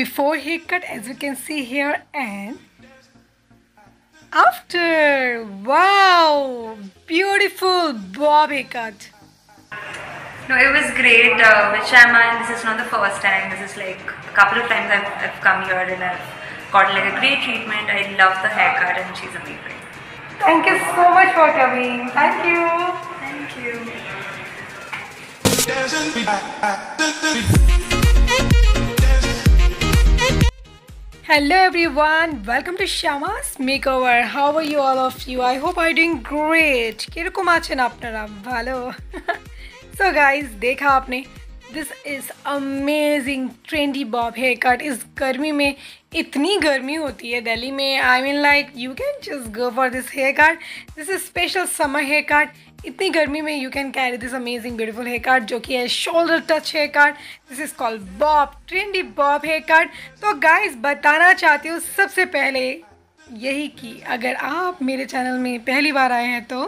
before haircut, as you can see here, and after. Wow, beautiful bob haircut. No, it was great with Shama, and this is not the first time. This is like a couple of times I've come here and I've got like a great treatment. I love the haircut and she's amazing. Thank you so much for coming. Thank you. Thank you. Hello everyone, welcome to Shama's Makeover. How are you, all of you? I hope you're doing great. किरकम आছেন আপনারা? ভালো। So guys, देखा आपने? This is amazing trendy bob haircut. इस गर्मी में इतनी गर्मी होती है दिल्ली में. I mean like you can just go for this haircut. This is special summer haircut. इतनी गर्मी में you can carry this amazing beautiful haircut जो कि है shoulder touch haircut. This is called bob, trendy bob haircut. तो guys बताना चाहती हूँ सबसे पहले यही कि अगर आप मेरे चैनल में पहली बार आए हैं तो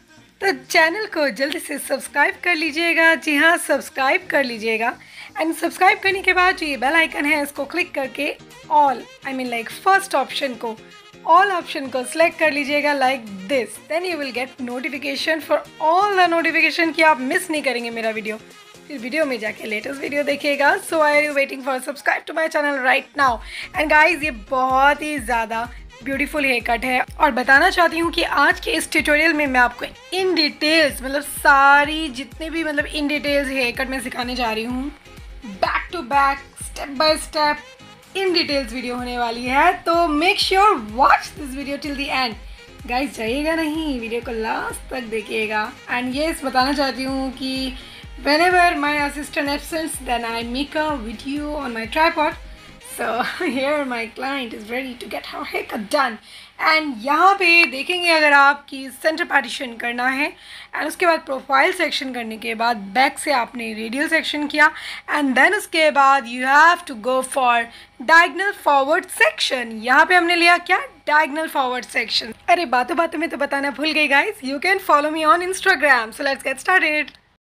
चैनल को जल्दी से सब्सक्राइब कर लीजिएगा. जी हाँ, सब्सक्राइब कर लीजिएगा. एंड सब्सक्राइब करने के बाद जो ये बेल आइकन है इसको क्लिक करके ऑल लाइक फर्स्ट ऑप्शन को ऑल ऑप्शन को सिलेक्ट कर लीजिएगा like this. Then you will get notification for all the notification कि आप मिस नहीं करेंगे मेरा वीडियो. फिर वीडियो में जाके लेटेस्ट वीडियो देखिएगा. So I are waiting for subscribe to my channel right now. And guys ये बहुत ही ज़्यादा ब्यूटीफुल हेयर कट है और बताना चाहती हूँ कि आज के इस ट्यूटोरियल में मैं आपको इन डिटेल्स सारी जितने भी इन डिटेल्स हेयर कट में सिखाने जा रही हूँ. Back to back step by step in details video होने वाली है. तो make sure watch this video till the end. Guys जाइएगा नहीं, वीडियो को लास्ट तक देखिएगा. एंड येस बताना चाहती हूँ कि whenever my assistant absence then I make a video on my tripod. So here my client is ready to get her haircut done. And यहाँ पे देखेंगे अगर आपकी सेंटर पार्टीशन करना है एंड उसके बाद प्रोफाइल सेक्शन करने के बाद बैक से आपने रेडियल सेक्शन किया एंड देन उसके बाद you have to go for diagonal forward section. यहाँ पे हमने लिया क्या? Diagonal forward section. अरे बातों बातों में तो बताना भूल गई guys. You can follow me on Instagram. So let's get started.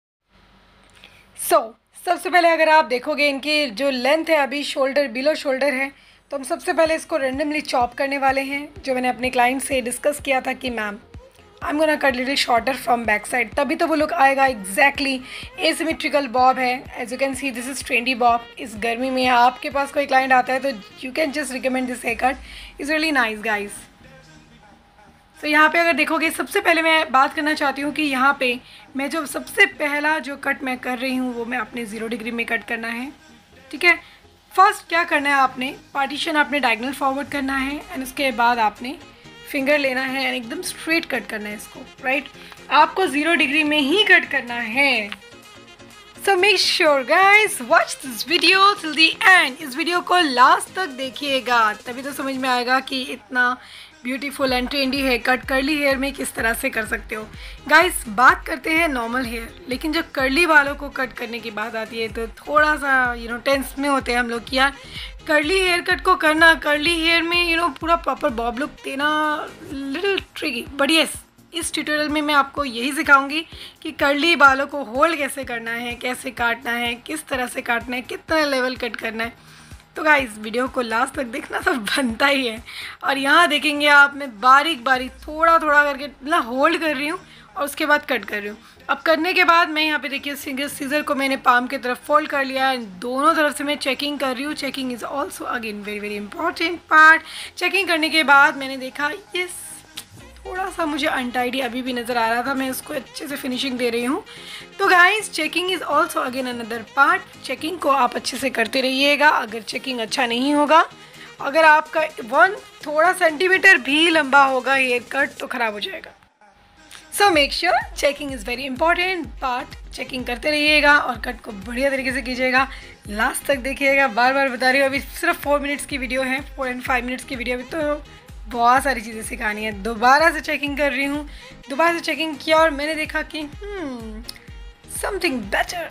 So सबसे पहले अगर आप देखोगे इनकी जो लेंथ है अभी शोल्डर बिलो शोल्डर है तो हम सबसे पहले इसको रेंडमली चॉप करने वाले हैं. जो मैंने अपने क्लाइंट से डिस्कस किया था कि ma'am I am gonna cut little shorter from back side, तभी तो वो लुक आएगा. एग्जैक्टली एसिमेट्रिकल बॉब है. As you can see this is trendy bob. इस गर्मी में आपके पास कोई क्लाइंट आता है तो you can just recommend this hair cut. Is really nice guys. तो यहाँ पे अगर देखोगे सबसे पहले मैं बात करना चाहती हूँ कि यहाँ पे मैं जो सबसे पहला जो कट मैं कर रही हूँ वो मैं अपने 0 डिग्री में कट करना है. ठीक है, फर्स्ट क्या करना है आपने पार्टीशन आपने डायगोनल फॉरवर्ड करना है एंड उसके बाद आपने फिंगर लेना है एंड एकदम स्ट्रेट कट करना है इसको. राइट, आपको 0 डिग्री में ही कट करना है. So make sure guys watch this video till the end. इस वीडियो को लास्ट तक देखिएगा तभी तो समझ में आएगा कि इतना beautiful and trendy hair cut curly hair में किस तरह से कर सकते हो. गाइस बात करते हैं नॉर्मल हेयर, लेकिन जब कर्ली वालों को कट करने की बात आती है तो थोड़ा सा टेंस में होते हैं हम लोग कि यार कर्ली हेयर कट को करना, कर्ली हेयर में पूरा प्रॉपर बॉब लुक देना लिटिल ट्रिकी. बट यस, इस ट्यूटोरियल में मैं आपको यही सिखाऊंगी कि कर्ली बालों को होल्ड कैसे करना है, कैसे काटना है, किस तरह से काटना है, कितना लेवल कट करना है. तो गाइस वीडियो को लास्ट तक देखना तो बनता ही है. और यहाँ देखेंगे आप मैं बारीक बारीक थोड़ा थोड़ा करके होल्ड कर रही हूँ और उसके बाद कट कर रही हूँ. अब करने के बाद मैं यहाँ पे देखिए सीजर को मैंने पाम की तरफ फोल्ड कर लिया एंड दोनों तरफ से मैं चेकिंग कर रही हूँ. Checking is also again very very important part. Checking करने के बाद मैंने देखा यस थोड़ा सा मुझे अनटाइडी अभी भी नज़र आ रहा था, मैं उसको अच्छे से फिनिशिंग दे रही हूँ. तो guys checking is also again another part. Checking को आप अच्छे से करते रहिएगा. अगर चेकिंग अच्छा नहीं होगा, अगर आपका 1 थोड़ा सेंटीमीटर भी लंबा होगा हेयर कट तो ख़राब हो जाएगा. So make sure checking is very important part. Checking करते रहिएगा और कट को बढ़िया तरीके से कीजिएगा. लास्ट तक देखिएगा. बार बार बता रही हूँ अभी सिर्फ 4 मिनट्स की वीडियो है, 4 and 5 मिनट्स की वीडियो. अभी तो बहुत सारी चीज़ें सिखानी है. दोबारा से चेकिंग कर रही हूँ. दोबारा से चेकिंग किया और मैंने देखा कि समथिंग बेटर.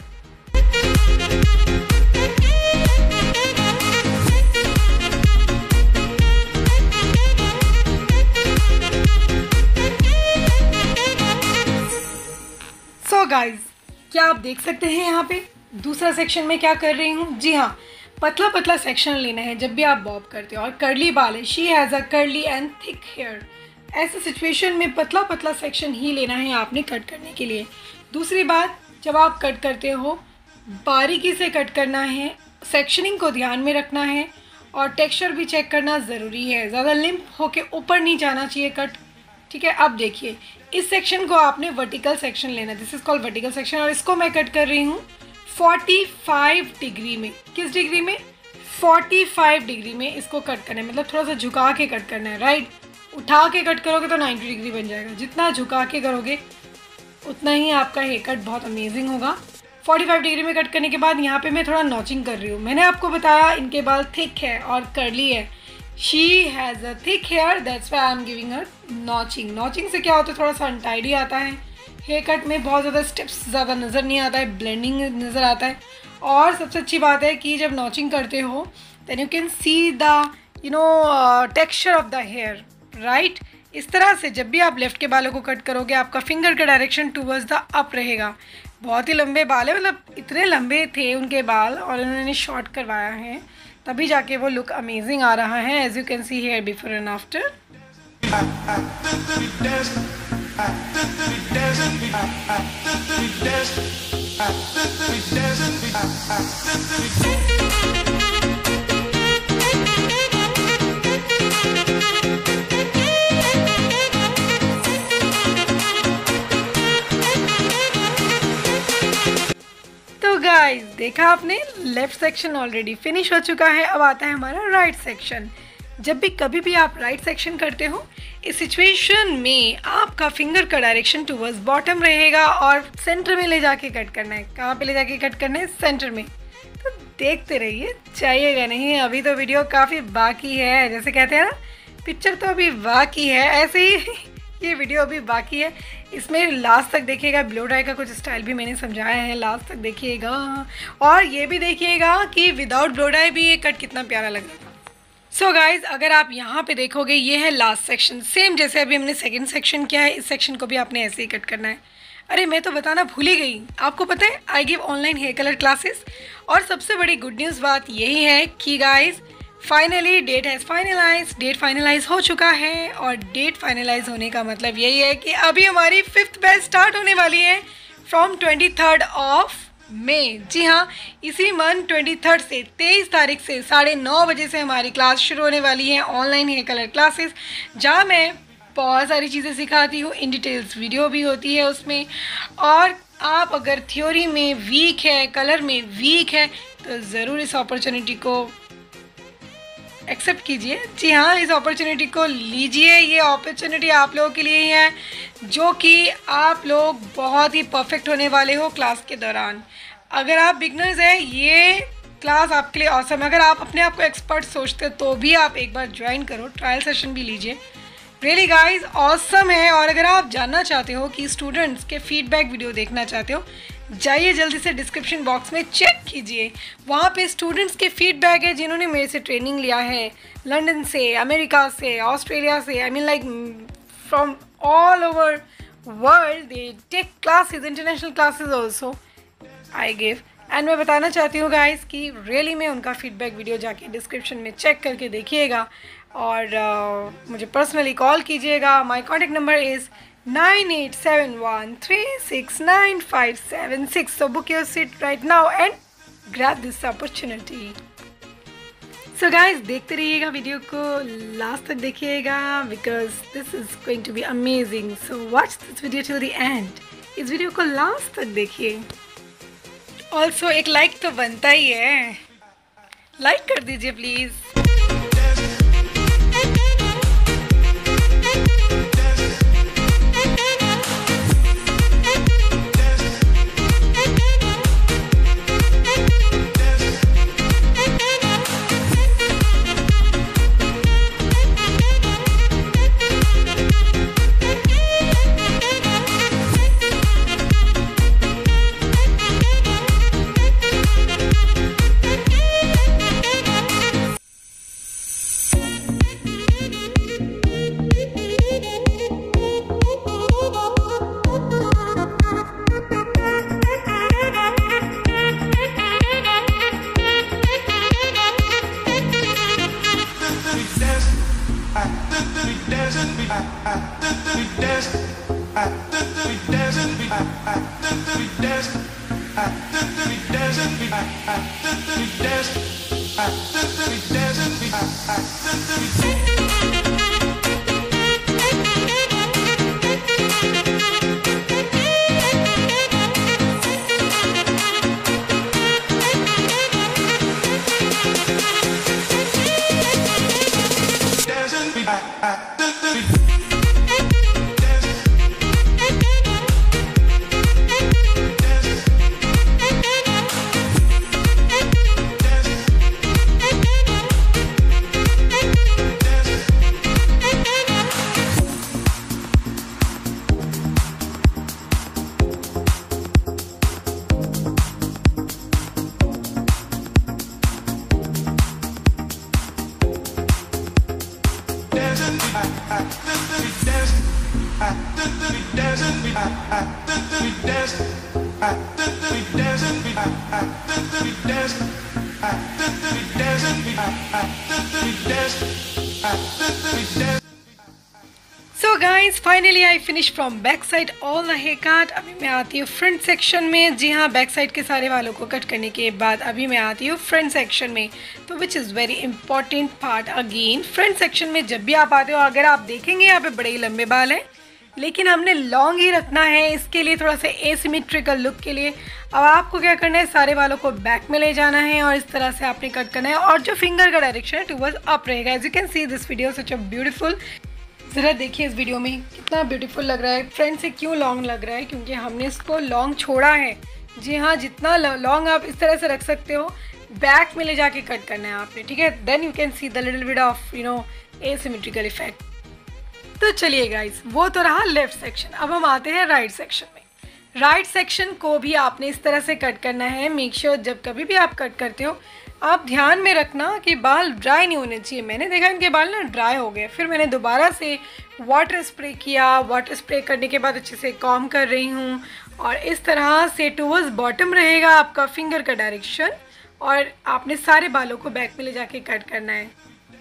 सो गाइज क्या आप देख सकते हैं यहाँ पे दूसरा सेक्शन में क्या कर रही हूँ. जी हाँ, पतला पतला सेक्शन लेना है जब भी आप बॉब करते हो। और कर्ली बाल है, she has a curly and thick hair. ऐसे सिचुएशन में पतला पतला सेक्शन ही लेना है आपने कट करने के लिए। दूसरी बात, जब आप कट करते हो बारीकी से कट करना है, सेक्शनिंग को ध्यान में रखना है और टेक्सचर भी चेक करना ज़रूरी है। ज़्यादा लिम्प होके ऊपर नहीं जाना चाहिए कट, ठीक है। अब देखिए, इस सेक्शन को आपने वर्टिकल सेक्शन लेना, this is called vertical section, और इसको मैं कट कर रही हूँ 45 डिग्री में। किस डिग्री में? 45 डिग्री में इसको कट करना है, मतलब थोड़ा सा झुका के कट करना है, राइट। उठा के कट करोगे तो 90 डिग्री बन जाएगा, जितना झुका के करोगे उतना ही आपका हेयर कट बहुत अमेजिंग होगा। 45 डिग्री में कट करने के बाद यहाँ पे मैं थोड़ा नॉचिंग कर रही हूँ। मैंने आपको बताया इनके बाल थिक है और कर्ली है, she has a thick hair, that's why I am giving her notching. Notching से क्या होता है, थोड़ा सा अनटाइडी आता है हेयर कट में, बहुत ज़्यादा स्टेप्स ज़्यादा नज़र नहीं आता है, ब्लेंडिंग नज़र आता है। और सबसे अच्छी बात है कि जब नॉचिंग करते हो then you can see the texture of the hair, right. इस तरह से जब भी आप लेफ़्ट के बालों को कट करोगे आपका फिंगर का डायरेक्शन टूवर्ड्स द अप रहेगा। बहुत ही लंबे बाल है, मतलब इतने लंबे थे उनके बाल और उन्होंने शॉर्ट करवाया है, तभी जाके वो लुक अमेजिंग आ रहा है। As you can see hair before and after. तो गाइस, देखा आपने, लेफ्ट सेक्शन ऑलरेडी फिनिश हो चुका है। अब आता है हमारा राइट सेक्शन। जब भी कभी भी आप राइट सेक्शन करते हो, इस सिचुएशन में आपका फिंगर का डायरेक्शन टूवर्ड्स बॉटम रहेगा और सेंटर में ले जाके कट करना है। कहाँ पे ले जाके कट करना है? सेंटर में। तो देखते रहिए, चाहिएगा नहीं, अभी तो वीडियो काफ़ी बाकी है। जैसे कहते हैं ना, पिक्चर तो अभी बाकी है, ऐसे ही ये वीडियो अभी बाकी है। इसमें लास्ट तक देखिएगा, ब्लो ड्राई का कुछ स्टाइल भी मैंने समझाया है, लास्ट तक देखिएगा। और ये भी देखिएगा कि विदाउट ब्लो ड्राई भी ये कट कितना प्यारा लग रहा था। सो गाइज, अगर आप यहाँ पे देखोगे, ये है लास्ट सेक्शन। सेम जैसे अभी हमने सेकंड सेक्शन किया है, इस सेक्शन को भी आपने ऐसे ही कट करना है। अरे मैं तो बताना भूल ही गई, आपको पता है I give online hair colour classes. और सबसे बड़ी गुड न्यूज़ बात यही है कि गाइज फाइनली डेट फाइनलाइज हो चुका है। और डेट फाइनलाइज होने का मतलब यही है कि अभी हमारी 5th बैच स्टार्ट होने वाली है फ्रॉम 23 ऑफ मई। जी हाँ, इसी मंथ 23 से 23 तारीख से 9:30 बजे से हमारी क्लास शुरू होने वाली है, ऑनलाइन हेयर कलर क्लासेस, जहाँ मैं बहुत सारी चीज़ें सिखाती हूँ। इन डिटेल्स वीडियो भी होती है उसमें। और आप अगर थ्योरी में वीक है, कलर में वीक है, तो ज़रूर इस अपॉर्चुनिटी को एक्सेप्ट कीजिए। जी हाँ, इस अपॉर्चुनिटी को लीजिए। ये अपॉर्चुनिटी आप लोगों के लिए ही है, जो कि आप लोग बहुत ही परफेक्ट होने वाले हो क्लास के दौरान। अगर आप बिगनर्स हैं, ये क्लास आपके लिए ऑसम है। अगर आप अपने आप को एक्सपर्ट सोचते हो तो भी आप एक बार ज्वाइन करो, ट्रायल सेशन भी लीजिए। रियली गाइज ऑसम है। और अगर आप जानना चाहते हो कि स्टूडेंट्स के फीडबैक वीडियो देखना चाहते हो, जाइए जल्दी से डिस्क्रिप्शन बॉक्स में चेक कीजिए, वहाँ पे स्टूडेंट्स के फीडबैक है जिन्होंने मेरे से ट्रेनिंग लिया है, लंदन से, अमेरिका से, ऑस्ट्रेलिया से, I mean like from all over world. They take classes, international classes also I give. And मैं बताना चाहती हूँ गाइस कि रियली में उनका फीडबैक वीडियो जाके डिस्क्रिप्शन में चेक करके देखिएगा और मुझे पर्सनली कॉल कीजिएगा। My contact number is 9871369576. So book your seat right now and grab this opportunity. So guys, देखते रहिएगा वीडियो को, लास्ट तक देखिएगा because this is going to be amazing. So watch this video till the end. इस video को last तक देखिए। Also एक लाइक तो बनता ही है, लाइक कर दीजिए please. So guys finally I finish from back side all the hair cut. अभी मैं आती हूँ फ्रंट सेक्शन में। जी हाँ, बैक साइड के सारे बालों को कट करने के बाद अभी मैं आती हूँ फ्रंट सेक्शन में, तो which is very important part. Again front section में जब भी आप आते हो, अगर आप देखेंगे यहाँ पे बड़े ही लंबे बाल हैं, लेकिन हमने लॉन्ग ही रखना है इसके लिए, थोड़ा सा एसिमेट्रिकल लुक के लिए। अब आपको क्या करना है, सारे बालों को बैक में ले जाना है और इस तरह से आपने कट करना है, और जो फिंगर का डायरेक्शन है टुवर्ड्स अप रहेगा। As you can see this video such a beautiful. ज़रा देखिए इस वीडियो में कितना ब्यूटीफुल लग रहा है। फ्रंट से क्यों लॉन्ग लग रहा है, क्योंकि हमने इसको लॉन्ग छोड़ा है। जी हाँ, जितना लॉन्ग आप इस तरह से रख सकते हो, बैक में ले जाके कट करना है आपने, ठीक है। Then you can see the little bit of asymmetrical effect. तो चलिए गाइस, वो तो रहा लेफ्ट सेक्शन। अब हम आते हैं राइट सेक्शन में। राइट सेक्शन को भी आपने इस तरह से कट करना है। मेक श्योर जब कभी भी आप कट करते हो, आप ध्यान में रखना कि बाल ड्राई नहीं होने चाहिए। मैंने देखा इनके बाल ना ड्राई हो गए, फिर मैंने दोबारा से वाटर स्प्रे किया। वाटर स्प्रे करने के बाद अच्छे से कॉम कर रही हूँ, और इस तरह से टुवर्ड्स बॉटम रहेगा आपका फिंगर का डायरेक्शन, और आपने सारे बालों को बैक में ले जाके कट करना है।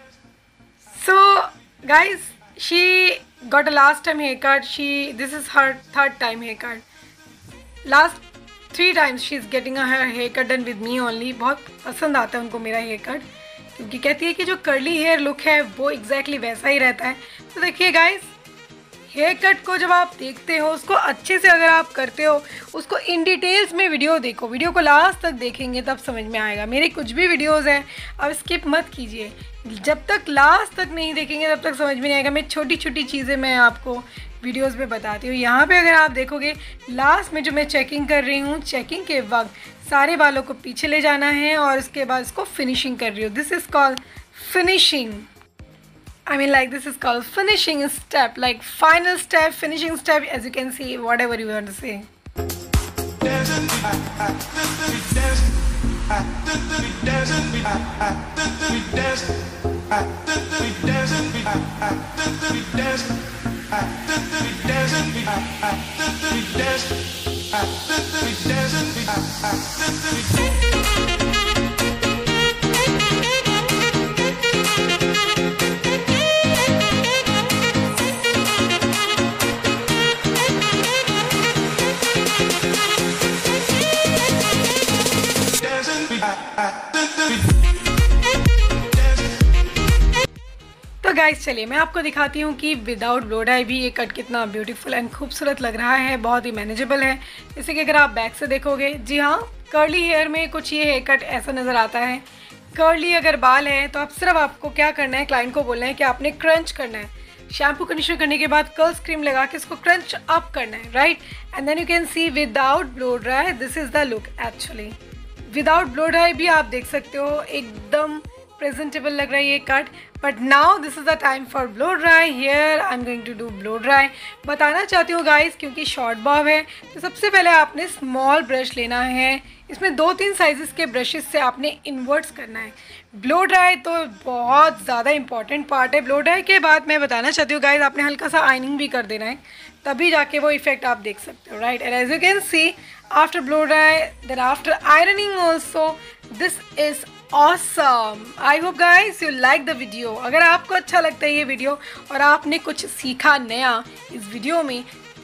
So guys, she got a last time haircut. This is her third time haircut. Last 3 times she is getting her haircut done with me only. बहुत पसंद आता है उनको मेरा haircut, क्योंकि कहती है कि जो कर्ली हेयर लुक है वो एग्जैक्टली वैसा ही रहता है। तो देखिए गाइस, हेयर कट को जब आप देखते हो, उसको अच्छे से अगर आप करते हो, उसको इन डिटेल्स में वीडियो देखो। वीडियो को लास्ट तक देखेंगे तब समझ में आएगा। मेरे कुछ भी वीडियोस हैं, अब स्किप मत कीजिए। जब तक लास्ट तक नहीं देखेंगे तब तक समझ में नहीं आएगा। मैं छोटी छोटी चीज़ें मैं आपको वीडियोस में बताती हूँ। यहाँ पे अगर आप देखोगे, लास्ट में जो मैं चेकिंग कर रही हूँ, चेकिंग के वक्त सारे बालों को पीछे ले जाना है और उसके बाद इसको फिनिशिंग कर रही हूँ। This is called finishing. I mean, like, this is called finishing step, like final step, finishing step, as you can see, whatever you want to say. तो गाइस चलिए मैं आपको दिखाती हूँ कि विदाउट ब्लो ड्राई भी ये कट कितना ब्यूटीफुल एंड खूबसूरत लग रहा है। बहुत ही मैनेजेबल है। जैसे कि अगर आप बैक से देखोगे, जी हाँ, कर्ली हेयर में कुछ ये हेयर कट ऐसा नज़र आता है। कर्ली अगर बाल है तो आप सिर्फ आपको क्या करना है, क्लाइंट को बोलना है कि आपने क्रंच करना है। शैम्पू कंडीशनर करने के बाद कर्ल्स क्रीम लगा के इसको क्रंच अप करना है, right. And then you can see without blow dry this is the look actually. Without blow dry भी आप देख सकते हो, एकदम प्रेजेंटेबल लग रहा है ये cut. But now this is the time for blow dry. Here I am going to do blow dry. बताना चाहती हूँ गाइस, क्योंकि शॉर्ट बॉब है तो सबसे पहले आपने स्मॉल ब्रश लेना है। इसमें 2-3 साइजेस के ब्रशेस से आपने इन्वर्ट्स करना है। ब्लो ड्राई तो बहुत ज़्यादा इंपॉर्टेंट पार्ट है। ब्लो ड्राई के बाद मैं बताना चाहती हूँ गाइस, आपने हल्का सा आयनिंग भी कर देना है, तभी जाके वो इफेक्ट आप देख सकते हो, right. And as you can see after blow dry then after ironing also this is awesome. I hope guys you like the video. अगर आपको अच्छा लगता है ये वीडियो और आपने कुछ सीखा नया इस वीडियो में,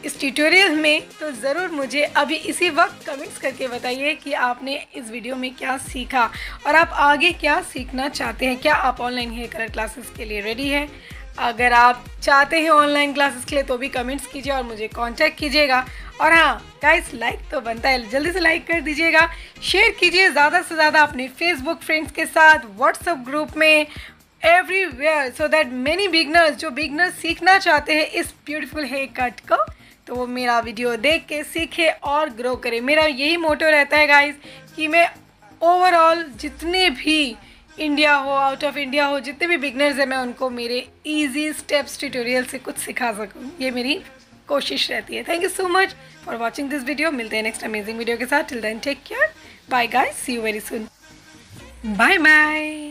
इस ट्यूटोरियल में, तो ज़रूर मुझे अभी इसी वक्त कमेंट्स करके बताइए कि आपने इस वीडियो में क्या सीखा और आप आगे क्या सीखना चाहते हैं। क्या आप ऑनलाइन हेयर कलर क्लासेस के लिए रेडी हैं? अगर आप चाहते हैं ऑनलाइन क्लासेस के लिए तो भी कमेंट्स कीजिए और मुझे कांटेक्ट कीजिएगा। और हाँ गाइस, लाइक तो बनता है, जल्दी से लाइक कर दीजिएगा, शेयर कीजिए ज़्यादा से ज़्यादा अपने फेसबुक फ्रेंड्स के साथ, व्हाट्सएप ग्रुप में, everywhere, so that many beginners, जो बिगनर्स सीखना चाहते हैं इस ब्यूटीफुल हेयर कट को, तो वो मेरा वीडियो देख के सीखे और ग्रो करे। मेरा यही मोटो रहता है गाइस कि मैं ओवरऑल जितने भी इंडिया हो, आउट ऑफ इंडिया हो, जितने भी बिगनर्स हैं, मैं उनको मेरे इजी स्टेप्स ट्यूटोरियल से कुछ सिखा सकूं। ये मेरी कोशिश रहती है। Thank you so much for watching this video. मिलते हैं नेक्स्ट अमेजिंग वीडियो के साथ। Till then take care, bye guys, see you very soon, bye bye.